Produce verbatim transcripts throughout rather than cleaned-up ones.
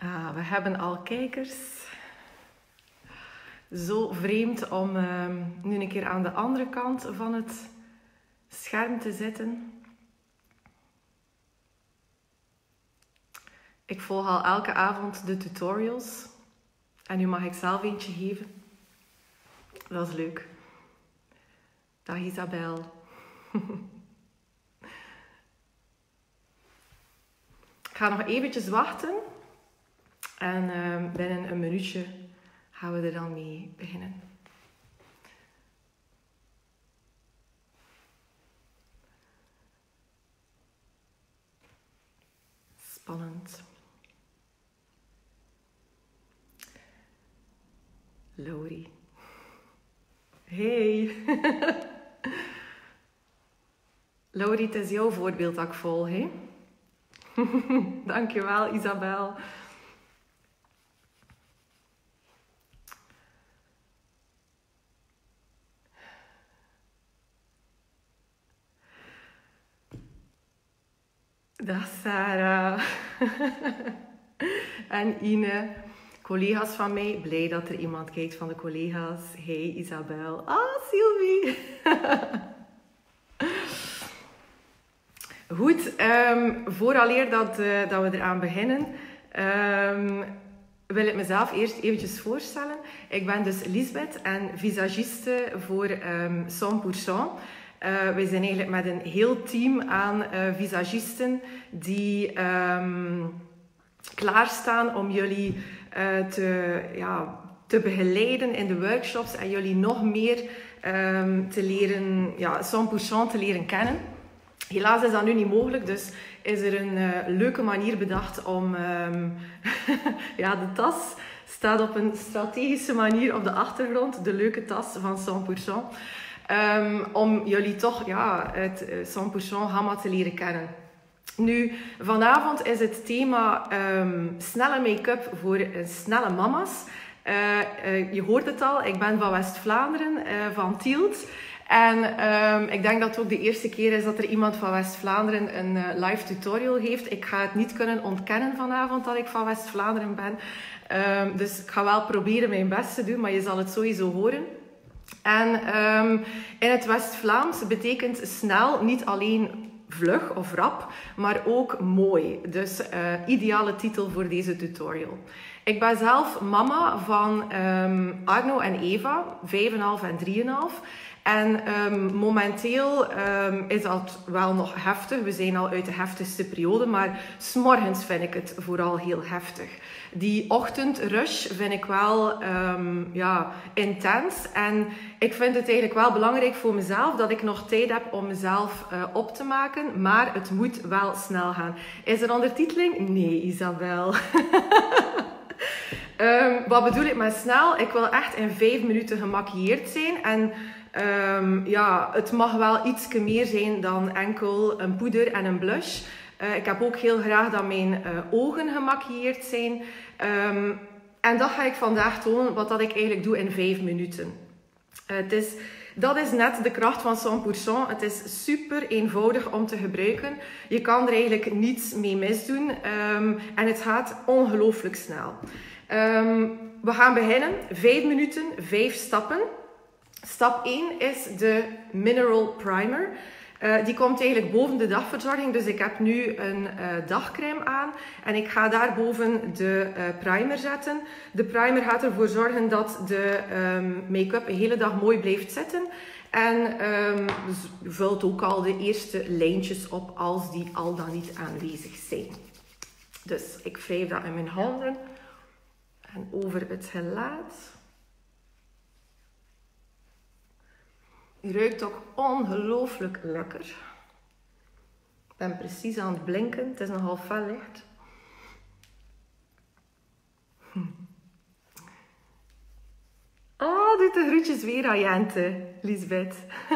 Ah, we hebben al kijkers. Zo vreemd om uh, nu een keer aan de andere kant van het scherm te zitten. Ik volg al elke avond de tutorials. En nu mag ik zelf eentje geven. Dat is leuk. Dag Isabel. Ik ga nog eventjes wachten. En uh, binnen een minuutje gaan we er dan mee beginnen. Spannend. Lori. Hey. Lori, het is jouw voorbeeld dat ik volg, hè? Dankjewel, Isabel. Dag Sarah. En Ine. Collega's van mij. Blij dat er iemand kijkt van de collega's. Hey Isabel. Ah, Sylvie. Goed. Um, vooraleer dat, uh, dat we eraan beginnen. Um, wil ik mezelf eerst eventjes voorstellen. Ik ben dus Lisbeth en visagiste voor um, cent pour cent. Uh, wij zijn eigenlijk met een heel team aan uh, visagisten die um, klaarstaan om jullie uh, te, ja, te begeleiden in de workshops en jullie nog meer um, te leren, ja, cent pour cent te leren kennen. Helaas is dat nu niet mogelijk, dus is er een uh, leuke manier bedacht om... Um, ja, de tas staat op een strategische manier op de achtergrond, de leuke tas van cent pour cent. Um, om jullie toch ja, het uh, cent pour cent gamma te leren kennen. Nu, vanavond is het thema um, snelle make-up voor uh, snelle mama's. Uh, uh, je hoort het al, ik ben van West-Vlaanderen, uh, van Tielt. En um, ik denk dat het ook de eerste keer is dat er iemand van West-Vlaanderen een uh, live tutorial geeft. Ik ga het niet kunnen ontkennen vanavond dat ik van West-Vlaanderen ben. Um, dus ik ga wel proberen mijn best te doen, maar je zal het sowieso horen. En um, in het West-Vlaams betekent snel niet alleen vlug of rap, maar ook mooi. Dus uh, ideale titel voor deze tutorial. Ik ben zelf mama van um, Arno en Eva, vijf en half en drie en half. En um, momenteel um, is dat wel nog heftig. We zijn al uit de heftigste periode, maar 's morgens vind ik het vooral heel heftig. Die ochtendrush vind ik wel um, ja, intens. En ik vind het eigenlijk wel belangrijk voor mezelf dat ik nog tijd heb om mezelf uh, op te maken. Maar het moet wel snel gaan. Is er ondertiteling? Nee, Isabel. um, wat bedoel ik met snel? Ik wil echt in vijf minuten gemaquilleerd zijn. En um, ja, het mag wel iets meer zijn dan enkel een poeder en een blush. Uh, ik heb ook heel graag dat mijn uh, ogen gemaquilleerd zijn. Um, en dat ga ik vandaag tonen, wat dat ik eigenlijk doe in vijf minuten. Uh, het is, dat is net de kracht van cent pour cent. Het is super eenvoudig om te gebruiken. Je kan er eigenlijk niets mee misdoen. Um, en het gaat ongelooflijk snel. Um, we gaan beginnen. Vijf minuten, vijf stappen. Stap één is de Mineral Primer. Uh, die komt eigenlijk boven de dagverzorging, dus ik heb nu een uh, dagcrème aan en ik ga daarboven de uh, primer zetten. De primer gaat ervoor zorgen dat de um, make-up een hele dag mooi blijft zitten. En um, vult ook al de eerste lijntjes op als die al dan niet aanwezig zijn. Dus ik wrijf dat in mijn handen en over het gelaat. Die ruikt ook ongelooflijk lekker. Ik ben precies aan het blinken. Het is nogal fel licht. Hm. Oh, doet de groetjes weer aan Jente, Lisbeth.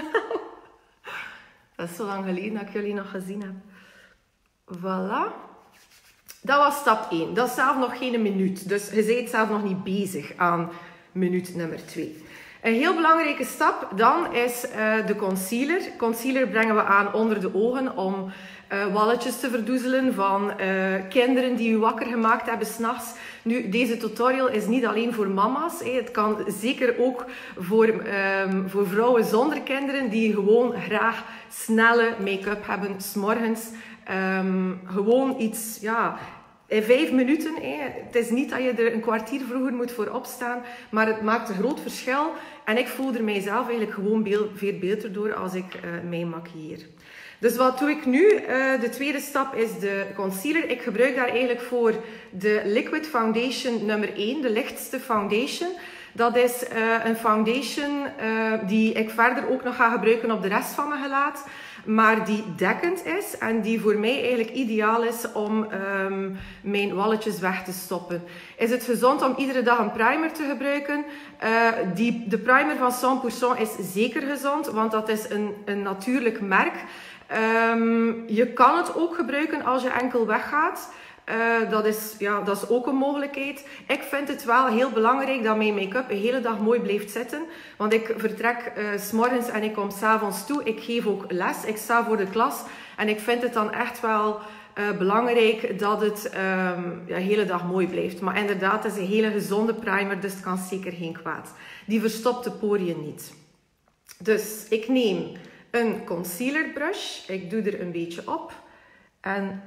Dat is zo lang geleden dat ik jullie nog gezien heb. Voilà. Dat was stap één. Dat is zelf nog geen minuut. Dus je bent zelf nog niet bezig aan minuut nummer twee. Een heel belangrijke stap dan is uh, de concealer. Concealer brengen we aan onder de ogen om uh, walletjes te verdoezelen van uh, kinderen die u wakker gemaakt hebben 's nachts. Nu, deze tutorial is niet alleen voor mama's. Hè. Het kan zeker ook voor, um, voor vrouwen zonder kinderen die gewoon graag snelle make-up hebben 's morgens. Um, gewoon iets, ja... In vijf minuten, hé. Het is niet dat je er een kwartier vroeger moet voor opstaan, maar het maakt een groot verschil. En ik voel er mijzelf eigenlijk gewoon veel, veel beter door als ik uh, mij maquilleer. Dus wat doe ik nu? Uh, de tweede stap is de concealer. Ik gebruik daar eigenlijk voor de Liquid Foundation nummer één, de lichtste foundation. Dat is uh, een foundation uh, die ik verder ook nog ga gebruiken op de rest van mijn gelaat. Maar die dekkend is en die voor mij eigenlijk ideaal is om um, mijn walletjes weg te stoppen. Is het gezond om iedere dag een primer te gebruiken? Uh, die, de primer van cent pour cent is zeker gezond, want dat is een, een natuurlijk merk. Um, je kan het ook gebruiken als je enkel weggaat. Uh, dat, is, ja, dat is ook een mogelijkheid. Ik vind het wel heel belangrijk dat mijn make-up een hele dag mooi blijft zitten. Want ik vertrek uh, 's morgens en ik kom 's avonds toe. Ik geef ook les. Ik sta voor de klas. En ik vind het dan echt wel uh, belangrijk dat het um, ja, de hele dag mooi blijft. Maar inderdaad, het is een hele gezonde primer, dus het kan zeker geen kwaad. Die verstopt de poriën niet. Dus ik neem een concealer brush. Ik doe er een beetje op. En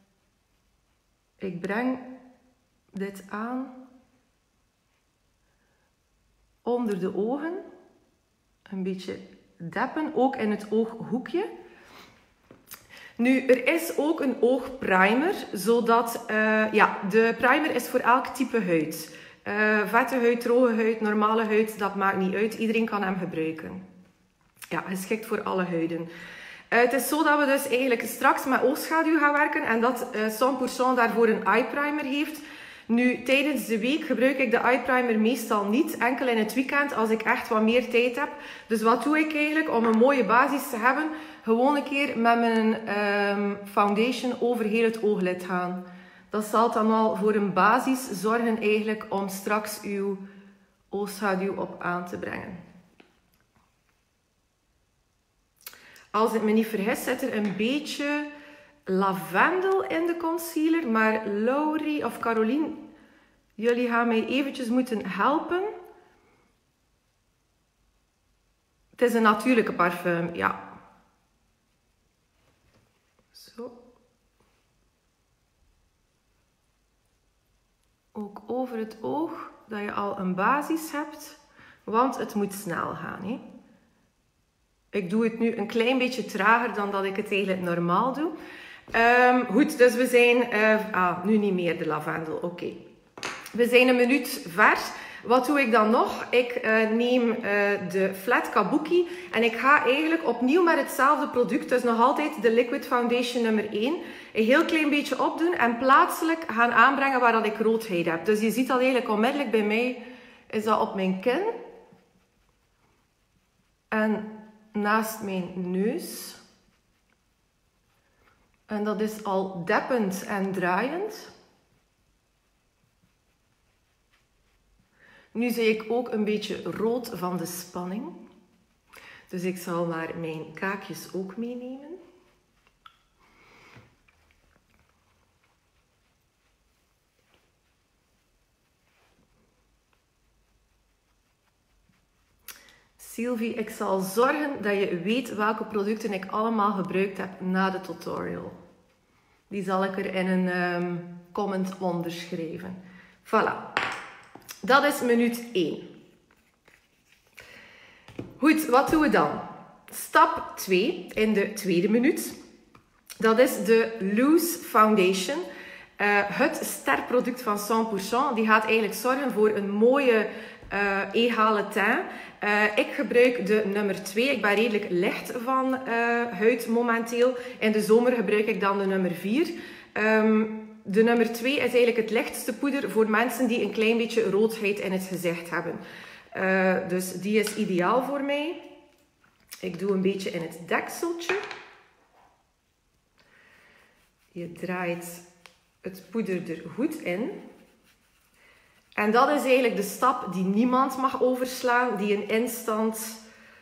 ik breng dit aan onder de ogen. Een beetje deppen, ook in het ooghoekje. Nu, er is ook een oogprimer, zodat, uh, ja, de primer is voor elk type huid. Uh, vette huid, droge huid, normale huid, dat maakt niet uit. Iedereen kan hem gebruiken. Ja, geschikt voor alle huiden. Uh, het is zo dat we dus eigenlijk straks met oogschaduw gaan werken en dat uh, cent pour cent daarvoor een eye primer heeft. Nu, tijdens de week gebruik ik de eye primer meestal niet, enkel in het weekend als ik echt wat meer tijd heb. Dus wat doe ik eigenlijk om een mooie basis te hebben? Gewoon een keer met mijn um, foundation over heel het ooglid gaan. Dat zal dan al voor een basis zorgen eigenlijk om straks uw oogschaduw op aan te brengen. Als ik me niet vergis, zit er een beetje lavendel in de concealer. Maar Laurie of Caroline, jullie gaan mij eventjes moeten helpen. Het is een natuurlijke parfum, ja. Zo. Ook over het oog, dat je al een basis hebt. Want het moet snel gaan, hè. Ik doe het nu een klein beetje trager dan dat ik het eigenlijk normaal doe. Um, goed, dus we zijn... Uh, ah, nu niet meer de lavendel. Oké. Okay. We zijn een minuut ver. Wat doe ik dan nog? Ik uh, neem uh, de Flat Kabuki. En ik ga eigenlijk opnieuw met hetzelfde product. Dus nog altijd de Liquid Foundation nummer één. Een heel klein beetje opdoen. En plaatselijk gaan aanbrengen waar dat ik roodheid heb. Dus je ziet dat eigenlijk onmiddellijk bij mij. Is dat op mijn kin. En naast mijn neus. En dat is al deppend en draaiend. Nu zie ik ook een beetje rood van de spanning. Dus ik zal maar mijn kaakjes ook meenemen. Sylvie, ik zal zorgen dat je weet welke producten ik allemaal gebruikt heb na de tutorial. Die zal ik er in een um, comment onderschrijven. Voilà. Dat is minuut één. Goed, wat doen we dan? Stap twee in de tweede minuut. Dat is de Loose Foundation. Uh, het sterproduct van cent pour cent. Die gaat eigenlijk zorgen voor een mooie uh, egale teint. Uh, ik gebruik de nummer twee. Ik ben redelijk licht van uh, huid momenteel. In de zomer gebruik ik dan de nummer vier. Um, de nummer twee is eigenlijk het lichtste poeder voor mensen die een klein beetje roodheid in het gezicht hebben. Uh, dus die is ideaal voor mij. Ik doe een beetje in het dekseltje. Je draait het poeder er goed in. En dat is eigenlijk de stap die niemand mag overslaan, die een instant,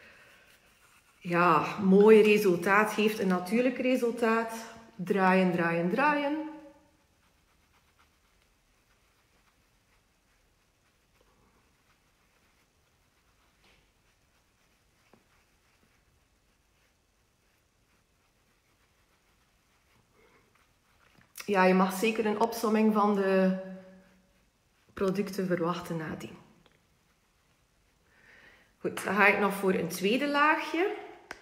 ja, mooi resultaat geeft, een natuurlijk resultaat. Draaien, draaien, draaien. Ja, je mag zeker een opsomming van de producten verwachten nadien. Goed, dan ga ik nog voor een tweede laagje.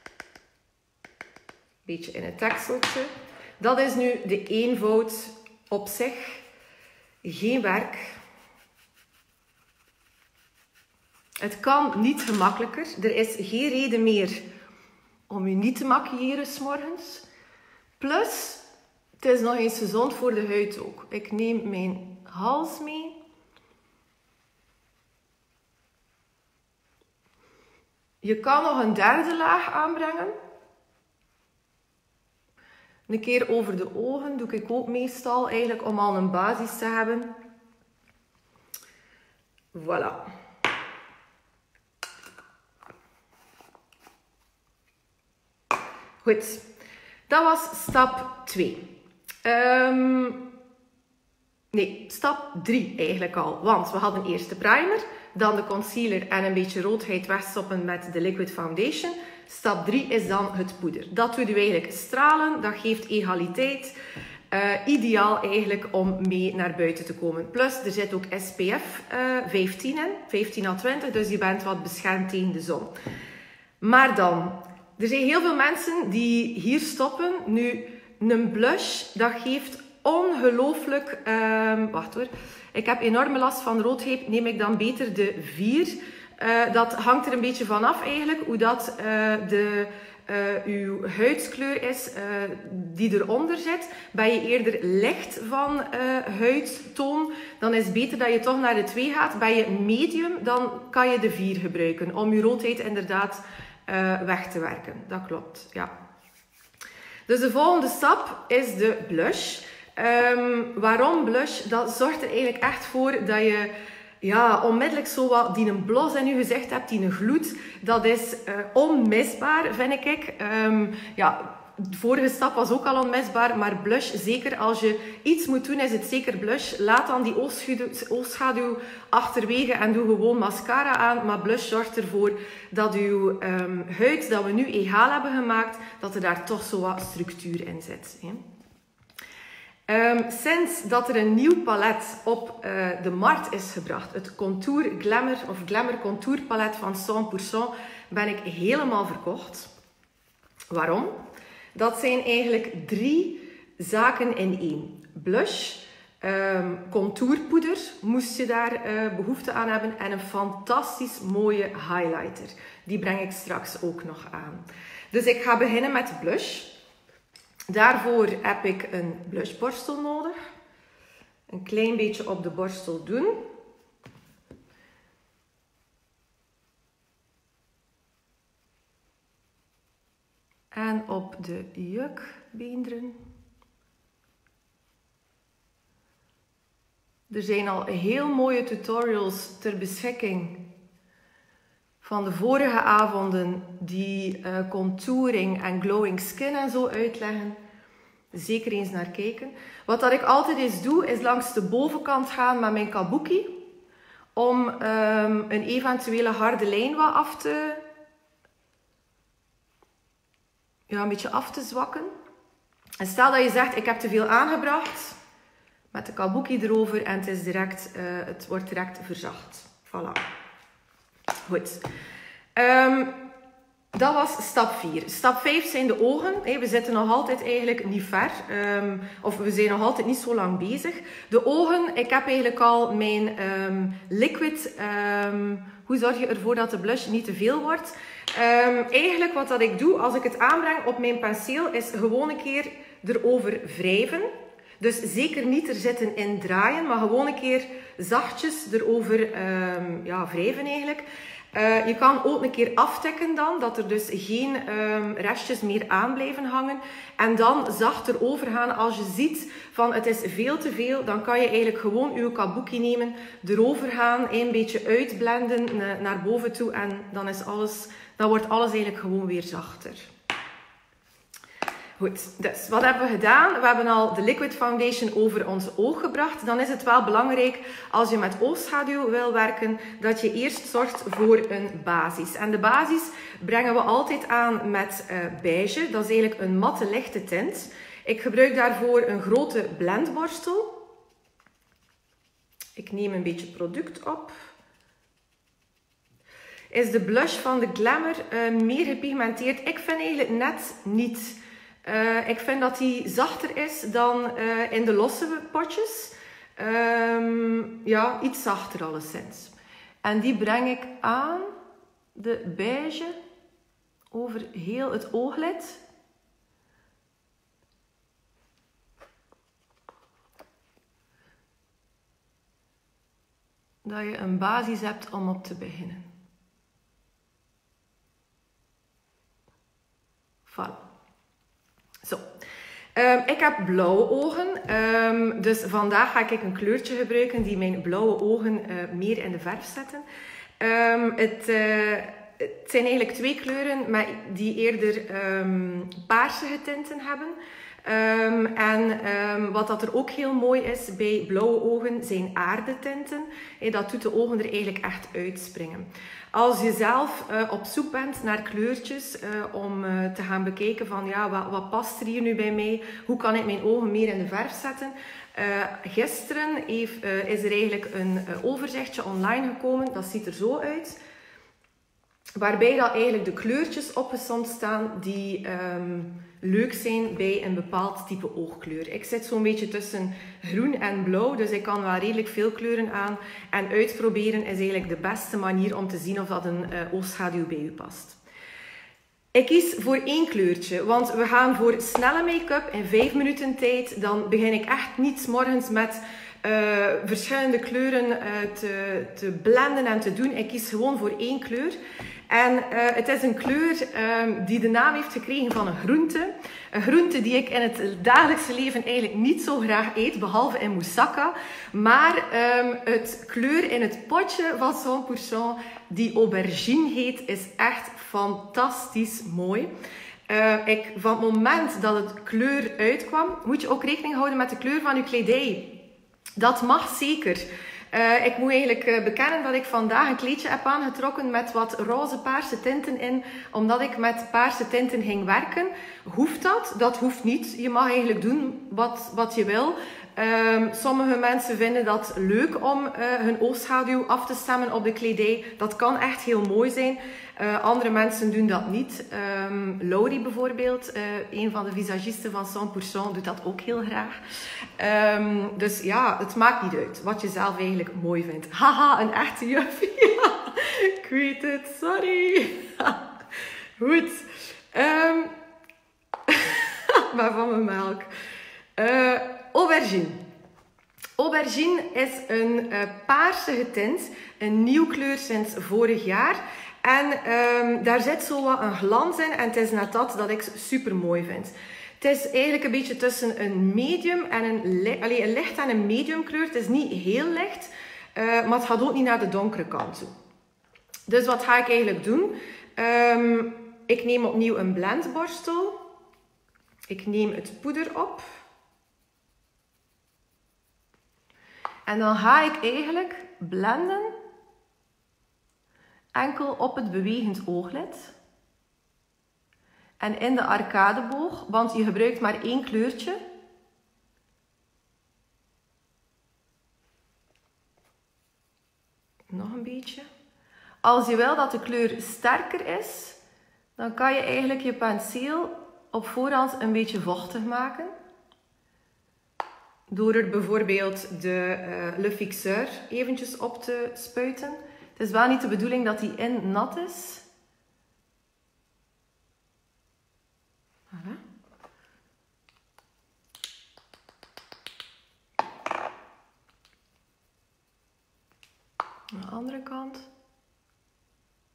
Beetje in het tekseltje. Dat is nu de eenvoud op zich. Geen werk. Het kan niet gemakkelijker. Er is geen reden meer om je niet te maquilleren 's morgens. Plus, het is nog eens gezond voor de huid ook. Ik neem mijn hals mee. Je kan nog een derde laag aanbrengen. Een keer over de ogen doe ik ook meestal, eigenlijk om al een basis te hebben. Voilà. Goed, dat was stap twee. Um, nee, stap drie eigenlijk al. Want we hadden eerst de primer, dan de concealer en een beetje roodheid wegstoppen met de liquid foundation. Stap drie is dan het poeder. Dat doe je eigenlijk stralen, dat geeft egaliteit. Uh, ideaal eigenlijk om mee naar buiten te komen. Plus, er zit ook S P F uh, vijftien in, vijftien à twintig, dus je bent wat beschermd tegen de zon. Maar dan, er zijn heel veel mensen die hier stoppen. Nu, een blush, dat geeft ongelooflijk... Uh, wacht hoor, ik heb enorme last van roodheid, neem ik dan beter de vier. Uh, dat hangt er een beetje van af eigenlijk, hoe dat uh, de, uh, uw huidskleur is uh, die eronder zit. Ben je eerder licht van uh, huidtoon, dan is het beter dat je toch naar de twee gaat. Ben je medium, dan kan je de vier gebruiken om je roodheid inderdaad uh, weg te werken. Dat klopt, ja. Dus de volgende stap is de blush. Um, waarom blush? Dat zorgt er eigenlijk echt voor dat je... Ja, onmiddellijk zo wat die een blos in je gezicht hebt, die een gloed. Dat is uh, onmisbaar, vind ik. Um, ja, de vorige stap was ook al onmisbaar, maar blush, zeker als je iets moet doen, is het zeker blush. Laat dan die oogschaduw, oogschaduw achterwege en doe gewoon mascara aan. Maar blush zorgt ervoor dat uw um, huid, dat we nu egaal hebben gemaakt, dat er daar toch zo wat structuur in zit. Hè. Um, sinds dat er een nieuw palet op uh, de markt is gebracht, het Contour Glamour of Glamour Contour palet van cent pour cent, ben ik helemaal verkocht. Waarom? Dat zijn eigenlijk drie zaken in één. Blush, um, contourpoeder, moest je daar uh, behoefte aan hebben, en een fantastisch mooie highlighter. Die breng ik straks ook nog aan. Dus ik ga beginnen met de blush. Daarvoor heb ik een blushborstel nodig. Een klein beetje op de borstel doen. En op de jukbeenderen. Er zijn al heel mooie tutorials ter beschikking van de vorige avonden die uh, contouring en glowing skin en zo uitleggen. Zeker eens naar kijken. Wat dat ik altijd eens doe, is langs de bovenkant gaan met mijn kabuki. Om um, een eventuele harde lijn wat af te... Ja, een beetje af te zwakken. En stel dat je zegt, ik heb te veel aangebracht. Met de kabuki erover en het, is direct, uh, het wordt direct verzacht. Voilà. Goed. Um, dat was stap vier. Stap vijf zijn de ogen. Hey, we zitten nog altijd eigenlijk niet ver. Um, of we zijn nog altijd niet zo lang bezig. De ogen, ik heb eigenlijk al mijn um, liquid... Um, hoe zorg je ervoor dat de blush niet te veel wordt? Um, eigenlijk wat dat ik doe als ik het aanbreng op mijn penseel, is gewoon een keer erover wrijven. Dus zeker niet er zitten in draaien, maar gewoon een keer zachtjes erover um, ja, wrijven eigenlijk. Uh, je kan ook een keer aftikken dan, dat er dus geen um, restjes meer aan blijven hangen. En dan zachter overgaan als je ziet van het is veel te veel. Dan kan je eigenlijk gewoon je kabuki nemen, erover gaan, een beetje uitblenden naar boven toe. En dan, is alles, dan wordt alles eigenlijk gewoon weer zachter. Goed, dus wat hebben we gedaan? We hebben al de Liquid Foundation over ons oog gebracht. Dan is het wel belangrijk als je met oogschaduw wil werken, dat je eerst zorgt voor een basis. En de basis brengen we altijd aan met uh, beige. Dat is eigenlijk een matte lichte tint. Ik gebruik daarvoor een grote blendborstel. Ik neem een beetje product op. Is de blush van de Glamour uh, meer gepigmenteerd? Ik vind eigenlijk net niet. Uh, ik vind dat die zachter is dan uh, in de losse potjes. Um, ja, iets zachter alleszins. En die breng ik aan, de beige, over heel het ooglid. Dat je een basis hebt om op te beginnen. Voilà. Zo, um, ik heb blauwe ogen, um, dus vandaag ga ik een kleurtje gebruiken die mijn blauwe ogen uh, meer in de verf zetten. Um, het, uh, het zijn eigenlijk twee kleuren maar die eerder um, paarse tinten hebben. Um, en um, wat dat er ook heel mooi is bij blauwe ogen zijn aardetinten. Hey, dat doet de ogen er eigenlijk echt uitspringen. Als je zelf uh, op zoek bent naar kleurtjes uh, om uh, te gaan bekijken van ja, wat, wat past er hier nu bij mij? Hoe kan ik mijn ogen meer in de verf zetten? Uh, gisteren heeft, uh, is er eigenlijk een uh, overzichtje online gekomen. Dat ziet er zo uit. Waarbij dat eigenlijk de kleurtjes opgesomd staan die um, leuk zijn bij een bepaald type oogkleur. Ik zit zo'n beetje tussen groen en blauw, dus ik kan wel redelijk veel kleuren aan. En uitproberen is eigenlijk de beste manier om te zien of dat een uh, oogschaduw bij u past. Ik kies voor één kleurtje, want we gaan voor snelle make-up in vijf minuten tijd. Dan begin ik echt niet 's morgens met uh, verschillende kleuren uh, te, te blenden en te doen. Ik kies gewoon voor één kleur. En uh, het is een kleur um, die de naam heeft gekregen van een groente. Een groente die ik in het dagelijkse leven eigenlijk niet zo graag eet, behalve in moussaka. Maar um, het kleur in het potje van cent pour cent, die aubergine heet, is echt fantastisch mooi. Uh, ik, van het moment dat het kleur uitkwam, moet je ook rekening houden met de kleur van je kledij. Dat mag zeker. Uh, ik moet eigenlijk uh, bekennen dat ik vandaag een kleedje heb aangetrokken met wat roze paarse tinten in, omdat ik met paarse tinten ging werken. Hoeft dat? Dat hoeft niet. Je mag eigenlijk doen wat, wat je wil. Um, sommige mensen vinden dat leuk om uh, hun oogschaduw af te stemmen op de kledij. Dat kan echt heel mooi zijn. Uh, andere mensen doen dat niet. Um, Laurie bijvoorbeeld, uh, een van de visagisten van cent pour cent, doet dat ook heel graag. Um, dus ja, het maakt niet uit wat je zelf eigenlijk mooi vindt. Haha, een echte juffie. Ik weet het, sorry. Goed. Um, maar van mijn melk. Uh, aubergine. Aubergine is een uh, paarse getint, een nieuw kleur sinds vorig jaar. En um, daar zit zo wat een glans in en het is net dat dat ik super mooi vind. Het is eigenlijk een beetje tussen een medium en een, li allez, een licht en een medium kleur. Het is niet heel licht, uh, maar het gaat ook niet naar de donkere kant toe. Dus wat ga ik eigenlijk doen? Um, ik neem opnieuw een blendborstel. Ik neem het poeder op. En dan ga ik eigenlijk blenden. Enkel op het bewegend ooglid. En in de arcadeboog, want je gebruikt maar één kleurtje. Nog een beetje. Als je wil dat de kleur sterker is, dan kan je eigenlijk je penseel op voorhand een beetje vochtig maken. Door er bijvoorbeeld de uh, Le Fixeur eventjes op te spuiten. Het is wel niet de bedoeling dat die in nat is. Voilà. Aan de andere kant.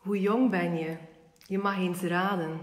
Hoe jong ben je? Je mag eens raden.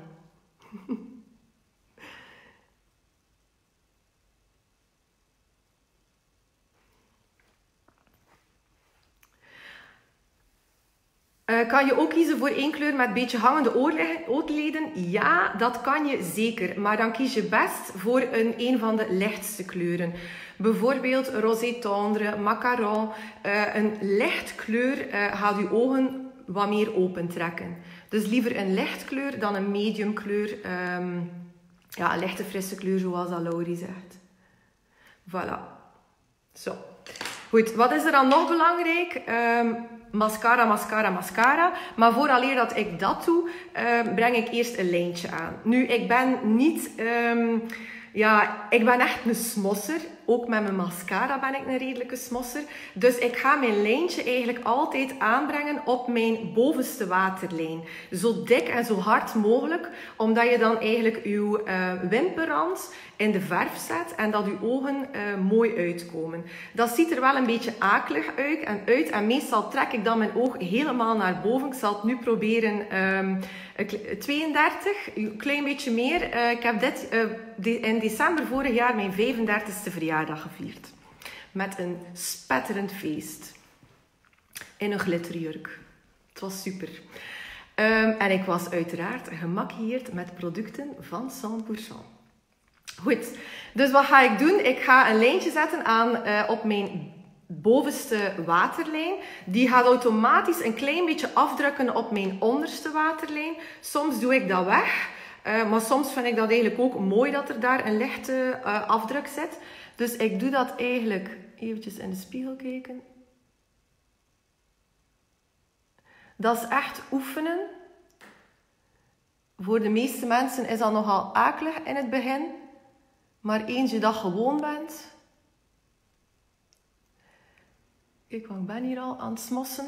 Uh, kan je ook kiezen voor één kleur met een beetje hangende oogleden? Ja, dat kan je zeker. Maar dan kies je best voor een, een van de lichtste kleuren. Bijvoorbeeld rosé tendre, macaron. Uh, een licht kleur uh, gaat je ogen wat meer opentrekken. Dus liever een licht kleur dan een medium kleur. Um, ja, een lichte frisse kleur zoals dat Laurie zegt. Voilà. Zo. Goed, wat is er dan nog belangrijk? Um, mascara, mascara, mascara. Maar vooraleer dat ik dat doe, uh, breng ik eerst een lijntje aan. Nu, ik ben niet... Um, ja, ik ben echt een smosser. Ook met mijn mascara ben ik een redelijke smosser. Dus ik ga mijn lijntje eigenlijk altijd aanbrengen op mijn bovenste waterlijn. Zo dik en zo hard mogelijk. Omdat je dan eigenlijk je uh, wimperrand in de verf zet. En dat je ogen uh, mooi uitkomen. Dat ziet er wel een beetje akelig uit. En, uit, en meestal trek ik dan mijn oog helemaal naar boven. Ik zal het nu proberen... Um, tweeëndertig, een klein beetje meer. Uh, ik heb dit uh, de, in december vorig jaar mijn vijfendertigste verjaardag gevierd. Met een spetterend feest. In een glitterjurk. Het was super. Um, en ik was uiteraard gemaquilleerd met producten van cent pour cent. Goed, dus wat ga ik doen? Ik ga een lijntje zetten aan uh, op mijn bovenste waterlijn. Die gaat automatisch een klein beetje afdrukken op mijn onderste waterlijn. Soms doe ik dat weg. Uh, maar soms vind ik dat eigenlijk ook mooi dat er daar een lichte uh, afdruk zit. Dus ik doe dat eigenlijk... Eventjes in de spiegel kijken. Dat is echt oefenen. Voor de meeste mensen is dat nogal akelig in het begin. Maar eens je dat gewoon bent... Kijk, want ik ben hier al aan het smossen.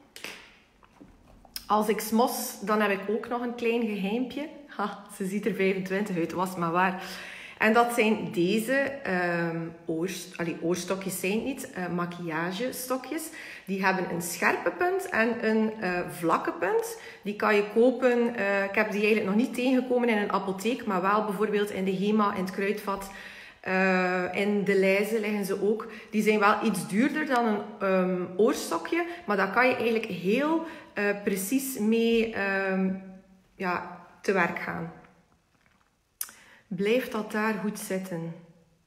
Als ik smos, dan heb ik ook nog een klein geheimpje. Ha, ze ziet er vijfentwintig uit, was maar waar. En dat zijn deze um, oorst, allee, oorstokjes, zijn het niet, uh, maquillagestokjes. Die hebben een scherpe punt en een uh, vlakke punt. Die kan je kopen, uh, ik heb die eigenlijk nog niet tegengekomen in een apotheek, maar wel bijvoorbeeld in de Hema, in het Kruidvat. Uh, in de lijzen liggen ze ook. Die zijn wel iets duurder dan een um, oorstokje. Maar daar kan je eigenlijk heel uh, precies mee um, ja, te werk gaan. Blijft dat daar goed zitten?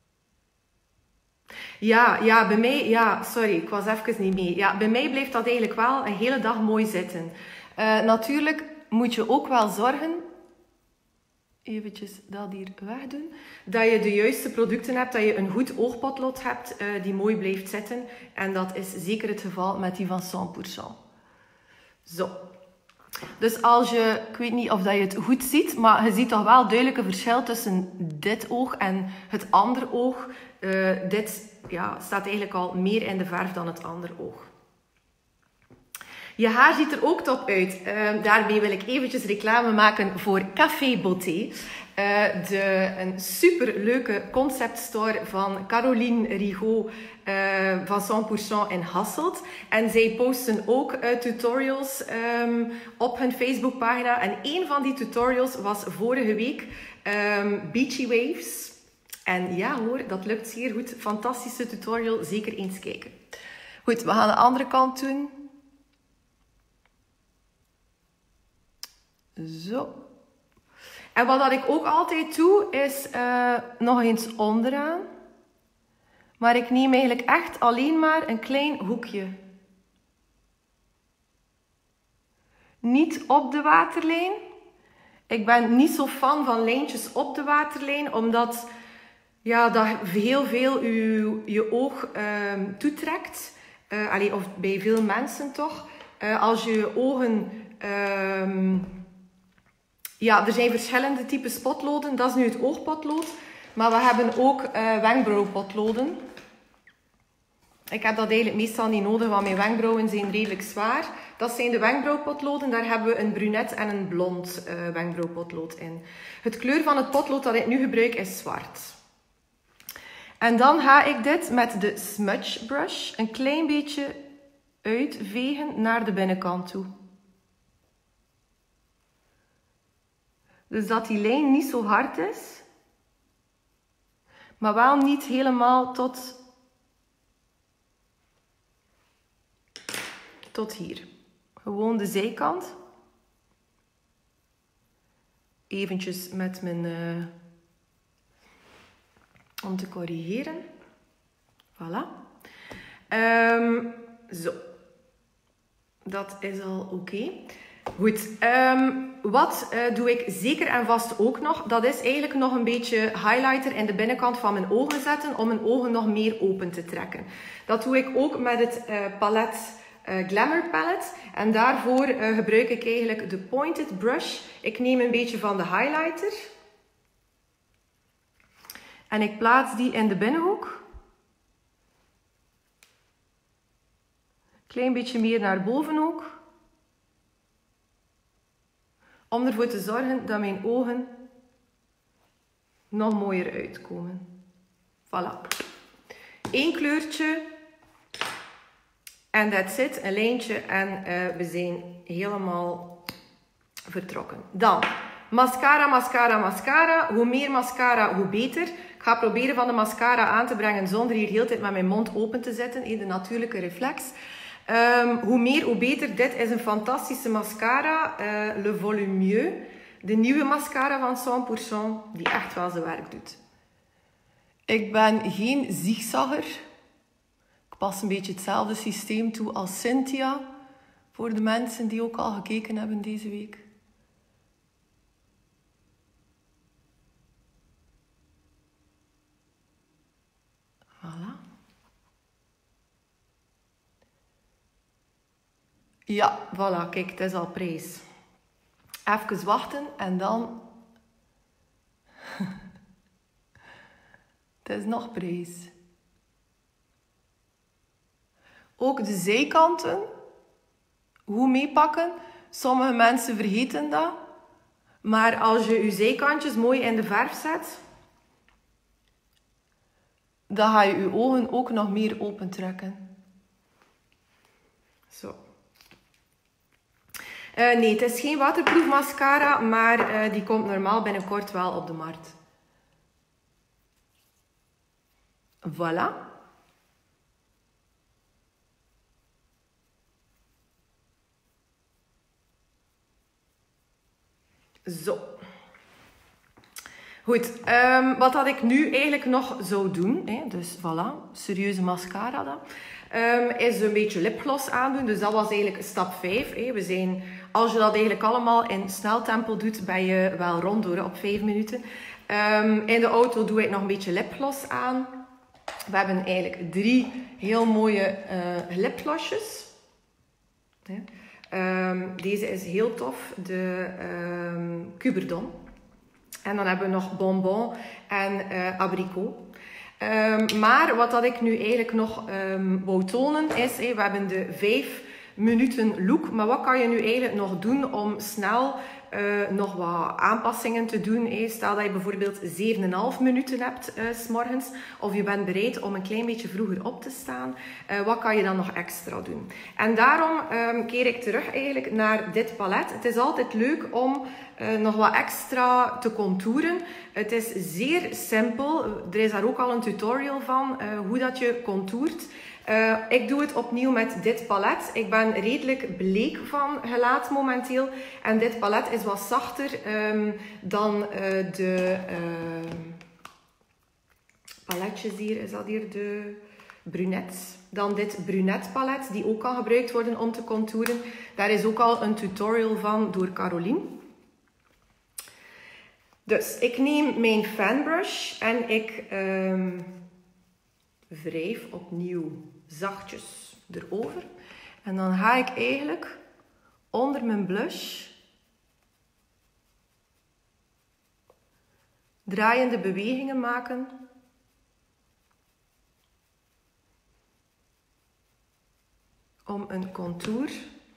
Ja, ja, bij mij... Ja, sorry, ik was even niet mee. Ja, bij mij blijft dat eigenlijk wel een hele dag mooi zitten. Uh, natuurlijk moet je ook wel zorgen... Eventjes dat hier wegdoen. Dat je de juiste producten hebt, dat je een goed oogpotlood hebt uh, die mooi blijft zitten. En dat is zeker het geval met die van cent pour cent. Zo. Dus als je, ik weet niet of dat je het goed ziet, maar je ziet toch wel duidelijk een verschil tussen dit oog en het andere oog. Uh, dit ja, staat eigenlijk al meer in de verf dan het andere oog. Je haar ziet er ook top uit. Uh, daarbij wil ik eventjes reclame maken voor Café Beauté. Uh, de, een superleuke conceptstore van Caroline Rigaud uh, van cent pour cent in Hasselt. En zij posten ook uh, tutorials um, op hun Facebookpagina. En een van die tutorials was vorige week um, Beachy Waves. En ja hoor, dat lukt zeer goed. Fantastische tutorial, zeker eens kijken. Goed, we gaan de andere kant doen. Zo. En wat dat ik ook altijd doe, is uh, nog eens onderaan. Maar ik neem eigenlijk echt alleen maar een klein hoekje. Niet op de waterlijn. Ik ben niet zo fan van lijntjes op de waterlijn, omdat ja, dat heel veel je, je oog uh, toetrekt. Uh, allee, of bij veel mensen toch. Uh, als je je ogen... Uh, Ja, er zijn verschillende types potloden. Dat is nu het oogpotlood. Maar we hebben ook uh, wenkbrauwpotloden. Ik heb dat eigenlijk meestal niet nodig, want mijn wenkbrauwen zijn redelijk zwaar. Dat zijn de wenkbrauwpotloden. Daar hebben we een brunet en een blond uh, wenkbrauwpotlood in. Het kleur van het potlood dat ik nu gebruik is zwart. En dan ga ik dit met de smudge brush een klein beetje uitvegen naar de binnenkant toe. Dus dat die lijn niet zo hard is. Maar wel niet helemaal tot, tot hier. Gewoon de zijkant. Eventjes met mijn... Uh, om te corrigeren. Voilà. Um, zo. Dat is al oké. Okay. Goed. Um, wat uh, doe ik zeker en vast ook nog? Dat is eigenlijk nog een beetje highlighter in de binnenkant van mijn ogen zetten. Om mijn ogen nog meer open te trekken. Dat doe ik ook met het uh, palet uh, Glamour Palette. En daarvoor uh, gebruik ik eigenlijk de Pointed Brush. Ik neem een beetje van de highlighter. En ik plaats die in de binnenhoek. Klein beetje meer naar boven ook. Om ervoor te zorgen dat mijn ogen nog mooier uitkomen. Voilà. Eén kleurtje. En that's it. Een lijntje. En uh, we zijn helemaal vertrokken. Dan, mascara, mascara, mascara. Hoe meer mascara, hoe beter. Ik ga proberen van de mascara aan te brengen zonder hier heel de tijd met mijn mond open te zetten. De natuurlijke reflex. Um, hoe meer, hoe beter. Dit is een fantastische mascara. Uh, Le Volumieux. De nieuwe mascara van cent pour cent. Die echt wel zijn werk doet. Ik ben geen zigzagger. Ik pas een beetje hetzelfde systeem toe als Cynthia. Voor de mensen die ook al gekeken hebben deze week. Voilà. Ja, voilà, kijk, het is al prijs. Even wachten en dan... het is nog prijs. Ook de zijkanten. Hoe meepakken. Sommige mensen vergeten dat. Maar als je je zijkantjes mooi in de verf zet... dan ga je je ogen ook nog meer opentrekken. Zo. Uh, nee, het is geen waterproof mascara, maar uh, die komt normaal binnenkort wel op de markt. Voilà. Zo. Goed, um, wat dat ik nu eigenlijk nog zou doen, hè, dus voilà, serieuze mascara dan, um, is een beetje lipgloss aandoen. Dus dat was eigenlijk stap vijf. Hè. We zijn, als je dat eigenlijk allemaal in snel tempo doet, ben je wel rond door op vijf minuten. Um, in de auto doe ik nog een beetje lipgloss aan. We hebben eigenlijk drie heel mooie uh, lipglossjes. Hè. Um, deze is heel tof, de um, Cuberdon. En dan hebben we nog bonbon en uh, abricot. Um, maar wat dat ik nu eigenlijk nog um, wou tonen is, hey, we hebben de vijf minuten look. Maar wat kan je nu eigenlijk nog doen om snel uh, nog wat aanpassingen te doen? Hey, stel dat je bijvoorbeeld zeven komma vijf minuten hebt uh, 's morgens. Of je bent bereid om een klein beetje vroeger op te staan. Uh, wat kan je dan nog extra doen? En daarom um, keer ik terug eigenlijk naar dit palet. Het is altijd leuk om... Uh, nog wat extra te contouren. Het is zeer simpel. Er is daar ook al een tutorial van uh, hoe dat je contourt. Uh, ik doe het opnieuw met dit palet. Ik ben redelijk bleek van gelaat momenteel. En dit palet is wat zachter um, dan uh, de uh, paletjes hier. Is dat hier de brunet? Dan dit brunet palet, die ook kan gebruikt worden om te contouren. Daar is ook al een tutorial van door Caroline. Dus ik neem mijn fanbrush en ik um, wrijf opnieuw zachtjes erover. En dan ga ik eigenlijk onder mijn blush draaiende bewegingen maken. Om een contour.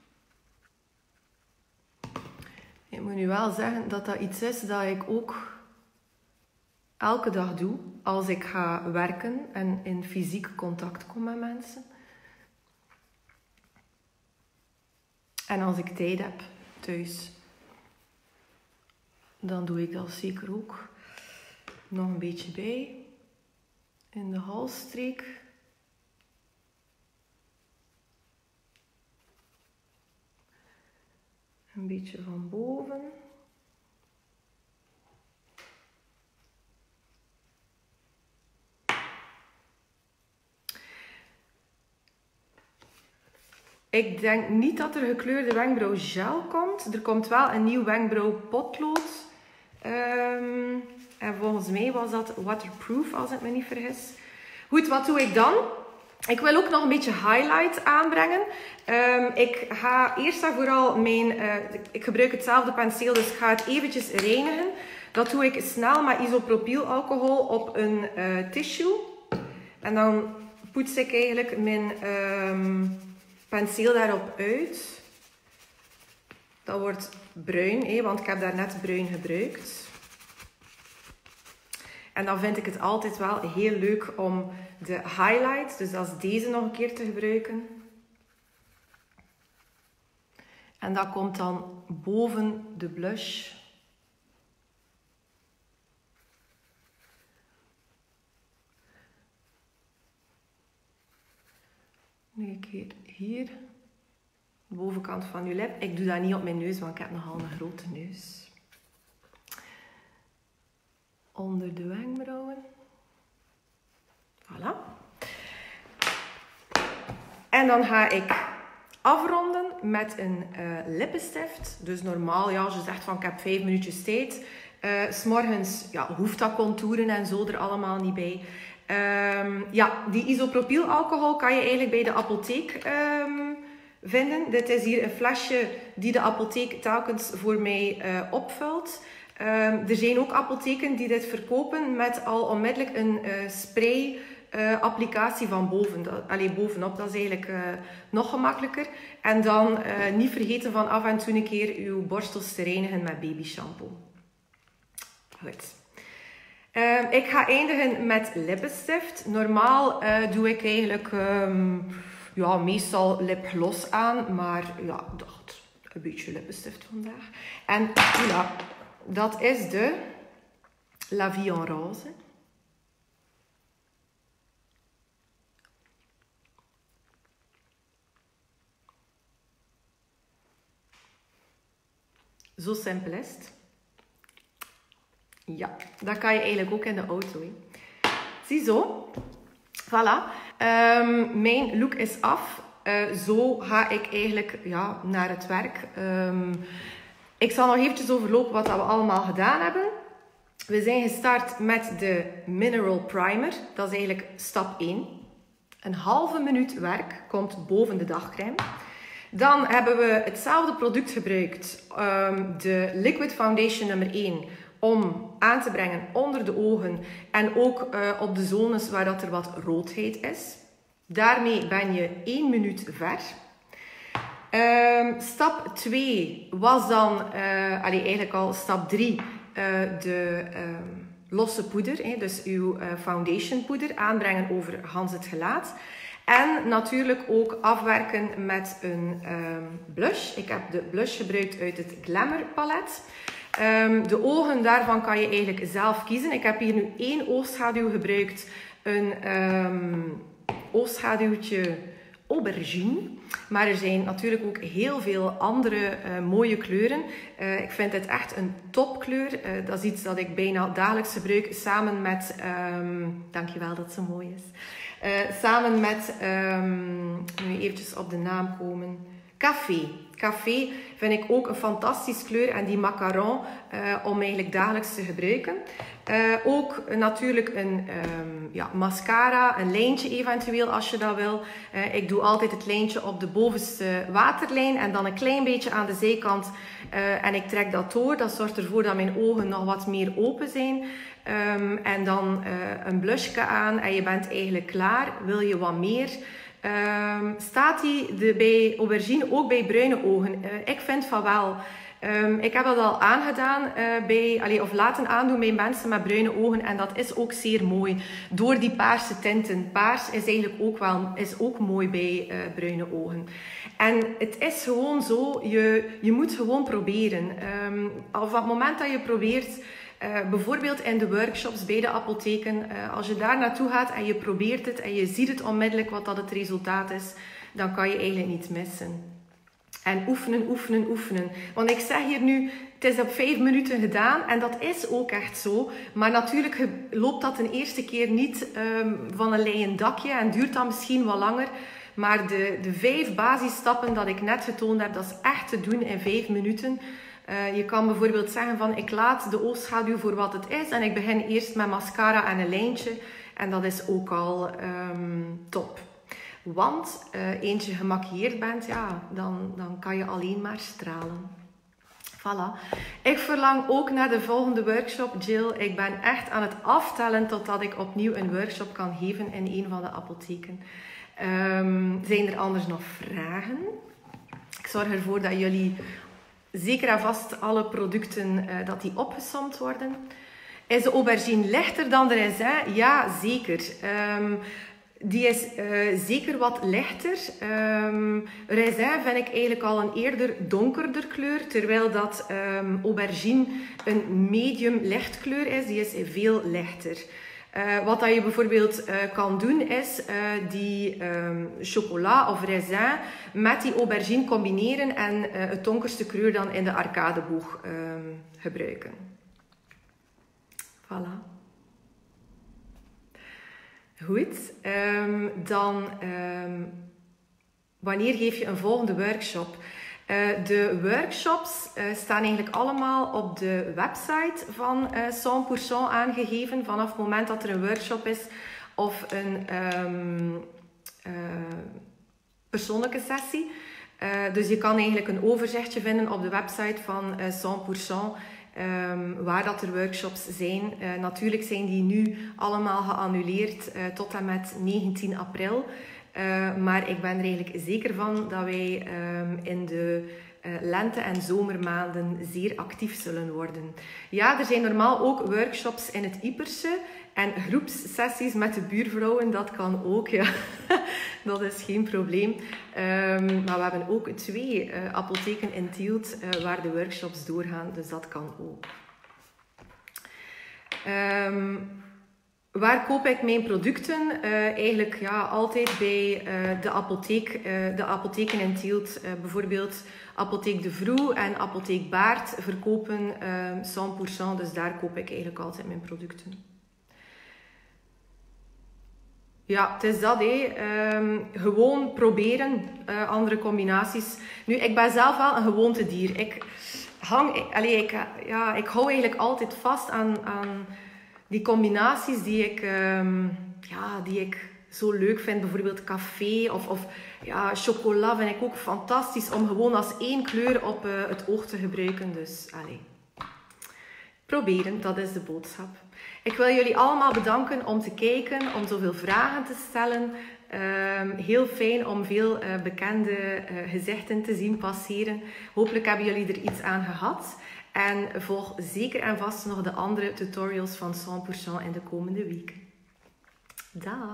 Ik moet nu wel zeggen dat dat iets is dat ik ook elke dag doe als ik ga werken en in fysiek contact kom met mensen. En als ik tijd heb thuis. Dan doe ik dat zeker ook nog een beetje bij. In de halsstreek. Een beetje van boven. Ik denk niet dat er gekleurde wenkbrauwgel komt. Er komt wel een nieuw wenkbrauwpotlood. Um, en volgens mij was dat waterproof, als ik me niet vergis. Goed, wat doe ik dan? Ik wil ook nog een beetje highlight aanbrengen. Um, ik ga eerst en vooral mijn... Uh, ik gebruik hetzelfde penseel, dus ik ga het eventjes reinigen. Dat doe ik snel met isopropylalcohol op een uh, tissue. En dan poets ik eigenlijk mijn um, penseel daarop uit. Dat wordt bruin, hè, want ik heb daar net bruin gebruikt. En dan vind ik het altijd wel heel leuk om de highlight, dus dat is deze nog een keer te gebruiken. En dat komt dan boven de blush. Nu een keer hier, de bovenkant van uw lip. Ik doe dat niet op mijn neus, want ik heb nogal een grote neus. Onder de wenkbrauwen. Voilà. En dan ga ik afronden met een uh, lippenstift. Dus normaal, ja, als je zegt van ik heb vijf minuutjes tijd. Uh, 's morgens ja, hoeft dat contouren en zo er allemaal niet bij. Um, ja, die isopropylalcohol kan je eigenlijk bij de apotheek um, vinden. Dit is hier een flesje die de apotheek telkens voor mij uh, opvult. Um, er zijn ook apotheken die dit verkopen met al onmiddellijk een uh, spray uh, applicatie van boven. Dat, allee, bovenop, dat is eigenlijk uh, nog gemakkelijker. En dan uh, niet vergeten van af en toe een keer uw borstels te reinigen met baby shampoo. Goed. Uh, ik ga eindigen met lippenstift. Normaal uh, doe ik eigenlijk um, ja, meestal lipgloss aan, maar ja, ik dacht een beetje lippenstift vandaag. En voilà. Dat is de La Vie en Rose. Zo simpel is het. Ja, dat kan je eigenlijk ook in de auto. Hè. Ziezo. Voilà. Um, mijn look is af. Uh, zo ga ik eigenlijk ja, naar het werk. Um, Ik zal nog eventjes overlopen wat we allemaal gedaan hebben. We zijn gestart met de Mineral Primer. Dat is eigenlijk stap één. Een halve minuut werk komt boven de dagcrème. Dan hebben we hetzelfde product gebruikt. Um, de Liquid Foundation nummer één. Om aan te brengen onder de ogen. En ook uh, op de zones waar dat er wat roodheid is. Daarmee ben je één minuut ver. Um, stap twee was dan, uh, allee, eigenlijk al stap drie, uh, de um, losse poeder. Hè, dus uw uh, foundation poeder aanbrengen over Hans het gelaat. En natuurlijk ook afwerken met een um, blush. Ik heb de blush gebruikt uit het Glamour palet. Um, de ogen, daarvan kan je eigenlijk zelf kiezen. Ik heb hier nu één oogschaduw gebruikt. Een um, oogschaduwtje aubergine. Maar er zijn natuurlijk ook heel veel andere uh, mooie kleuren. Uh, ik vind dit echt een topkleur. Uh, dat is iets dat ik bijna dagelijks gebruik samen met... Um, dankjewel dat het zo mooi is. Uh, samen met... Um, nu eventjes op de naam komen. Café. Café vind ik ook een fantastische kleur. En die macaron uh, om eigenlijk dagelijks te gebruiken. Uh, ook uh, natuurlijk een um, ja, mascara, een lijntje eventueel als je dat wil. Uh, ik doe altijd het lijntje op de bovenste waterlijn en dan een klein beetje aan de zijkant. Uh, en ik trek dat door. Dat zorgt ervoor dat mijn ogen nog wat meer open zijn. Um, en dan uh, een blushje aan en je bent eigenlijk klaar. Wil je wat meer? Um, staat die de, bij aubergine ook bij bruine ogen? Uh, ik vind van wel. Um, ik heb dat al aangedaan, uh, bij, allee, of laten aandoen bij mensen met bruine ogen. En dat is ook zeer mooi. Door die paarse tinten. Paars is eigenlijk ook, wel, is ook mooi bij uh, bruine ogen. En het is gewoon zo, je, je moet gewoon proberen. Um, op het moment dat je probeert... Uh, bijvoorbeeld in de workshops bij de apotheken, uh, als je daar naartoe gaat en je probeert het en je ziet het onmiddellijk wat dat het resultaat is, dan kan je eigenlijk niet missen. En oefenen, oefenen, oefenen. Want ik zeg hier nu, het is op vijf minuten gedaan en dat is ook echt zo. Maar natuurlijk loopt dat een eerste keer niet um, van een leien dakje en duurt dan misschien wat langer. Maar de, de vijf basisstappen dat ik net getoond heb, dat is echt te doen in vijf minuten. Uh, je kan bijvoorbeeld zeggen van ik laat de oogschaduw voor wat het is en ik begin eerst met mascara en een lijntje en dat is ook al um, top. Want uh, eens je gemaquilleerd bent, ja, dan, dan kan je alleen maar stralen. Voilà. Ik verlang ook naar de volgende workshop, Jill. Ik ben echt aan het aftellen totdat ik opnieuw een workshop kan geven in een van de apotheken. Um, zijn er anders nog vragen? Ik zorg ervoor dat jullie... Zeker en vast alle producten uh, dat die opgesomd worden. Is de aubergine lichter dan de raisin? Ja, zeker. Um, die is uh, zeker wat lichter. Um, raisin vind ik eigenlijk al een eerder donkerder kleur. Terwijl dat um, aubergine een medium lichtkleur is. Die is veel lichter. Uh, wat dat je bijvoorbeeld uh, kan doen is uh, die um, chocola of raisin met die aubergine combineren en uh, het donkerste kleur dan in de arcadeboog um, gebruiken. Voilà. Goed, um, dan um, wanneer geef je een volgende workshop? Uh, de workshops uh, staan eigenlijk allemaal op de website van uh, cent pour cent aangegeven. Vanaf het moment dat er een workshop is of een um, uh, persoonlijke sessie. Uh, dus je kan eigenlijk een overzichtje vinden op de website van uh, cent pour cent. Um, waar dat er workshops zijn. Uh, natuurlijk zijn die nu allemaal geannuleerd uh, tot en met negentien april. Uh, maar ik ben er eigenlijk zeker van dat wij um, in de uh, lente- en zomermaanden zeer actief zullen worden. Ja, er zijn normaal ook workshops in het Ieperse en groepssessies met de buurvrouwen. Dat kan ook, ja. Dat is geen probleem. Um, maar we hebben ook twee uh, apotheken in Tielt uh, waar de workshops doorgaan, dus dat kan ook. Um, Waar koop ik mijn producten? Uh, eigenlijk ja, altijd bij uh, de, apotheek, uh, de apotheken in Tielt. Uh, bijvoorbeeld Apotheek De Vroe en Apotheek Baart verkopen uh, cent pour cent. Dus daar koop ik eigenlijk altijd mijn producten. Ja, het is dat. Hé. Um, gewoon proberen. Uh, andere combinaties. Nu, ik ben zelf wel een gewoontedier. Ik, hang, ik, allez, ik, ja, ik hou eigenlijk altijd vast aan... aan die combinaties die ik, um, ja, die ik zo leuk vind, bijvoorbeeld café of, of ja, chocola vind ik ook fantastisch om gewoon als één kleur op uh, het oog te gebruiken. Dus, allez. Proberen, dat is de boodschap. Ik wil jullie allemaal bedanken om te kijken, om zoveel vragen te stellen. Um, heel fijn om veel uh, bekende uh, gezichten te zien passeren. Hopelijk hebben jullie er iets aan gehad. En volg zeker en vast nog de andere tutorials van cent pour cent in de komende weken. Dag!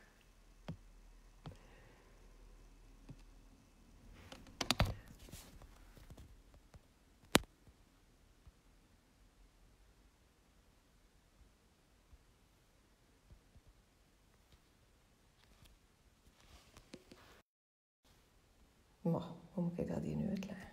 Maar, hoe moet ik dat hier nu uitleggen?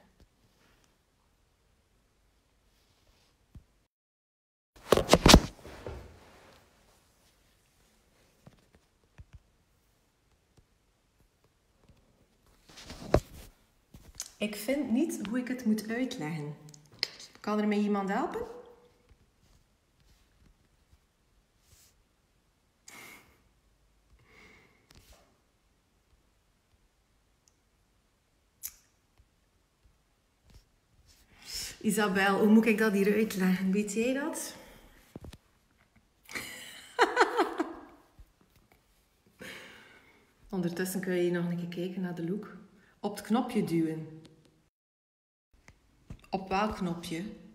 Ik vind niet hoe ik het moet uitleggen. Kan er mij iemand helpen? Isabel, hoe moet ik dat hier uitleggen? Weet jij dat? Ondertussen kun je nog een keer kijken naar de look. Op het knopje duwen. Op welk knopje?